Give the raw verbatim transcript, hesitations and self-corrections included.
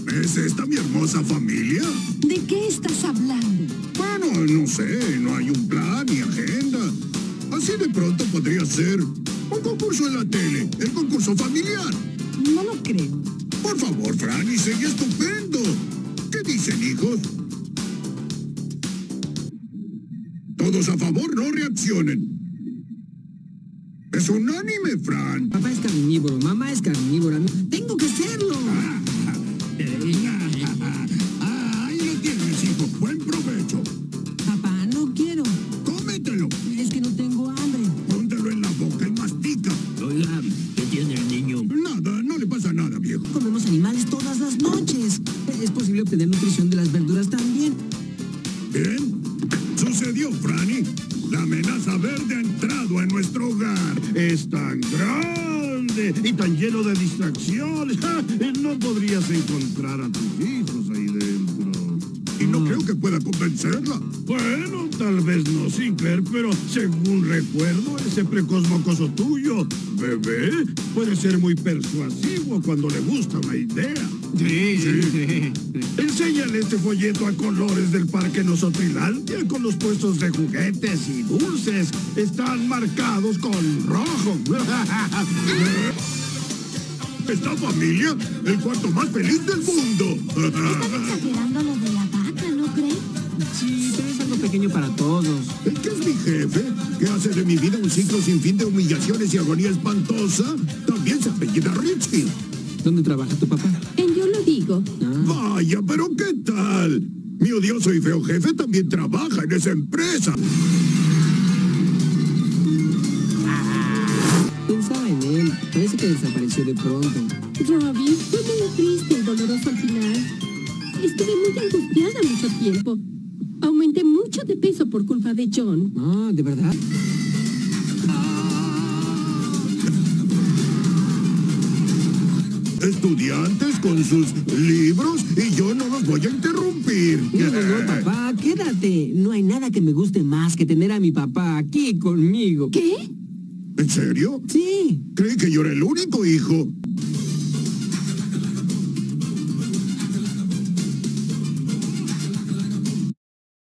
¿Es esta mi hermosa familia? ¿De qué estás hablando? Bueno, no sé, no hay un plan ni agenda. Así de pronto podría ser un concurso en la tele, el concurso familiar. No lo creo. Por favor, Franny, sería estupendo. ¿Qué dicen, hijos? Todos a favor, no reaccionen. Es unánime, Fran. Papá es carnívoro, mamá es carnívora. Tengo que serlo. Ah, ah, ahí lo tienes, hijo. Buen provecho. Papá, no quiero. Cómetelo. Es que no tengo hambre. Póntelo en la boca y mastica. Oiga, ¿qué tiene el niño? Nada, no le pasa nada, viejo. Comemos animales todas las noches. Es posible obtener nutrición de las verduras también. Bien. Sucedió, Franny. La amenaza verde ha entrado en nuestro hogar. Es tan grande y tan lleno de distracciones. No podrías encontrar a tus hijos ahí dentro. Y no creo que pueda convencerla. Bueno, tal vez no, Sinclair, pero según recuerdo, ese precoz mocoso tuyo, bebé, puede ser muy persuasivo cuando le gusta una idea. Sí, sí, sí. Enséñale este folleto a colores del Parque Nosotrilandia con los puestos de juguetes y dulces. Están marcados con rojo. Esta familia, el cuarto más feliz del mundo. Están exagerando lo de la vaca, ¿no crees? Sí, pero es algo pequeño para todos. ¿El que es mi jefe? ¿Que hace de mi vida un ciclo sin fin de humillaciones y agonía espantosa? También se apellida Richie. ¿Dónde trabaja tu papá? En Yo lo digo. Ah. Vaya, pero ¿qué tal? Mi odioso y feo jefe también trabaja en esa empresa. Pensaba en él. Parece que desapareció de pronto. Robbie, fue muy triste y doloroso al final. Estuve muy angustiada mucho tiempo. Aumenté mucho de peso por culpa de John. Ah, ¿de verdad? Estudiantes con sus libros y yo no los voy a interrumpir. No, no, no, papá, quédate. No hay nada que me guste más que tener a mi papá aquí conmigo. ¿Qué? ¿En serio? Sí. Creí que yo era el único hijo.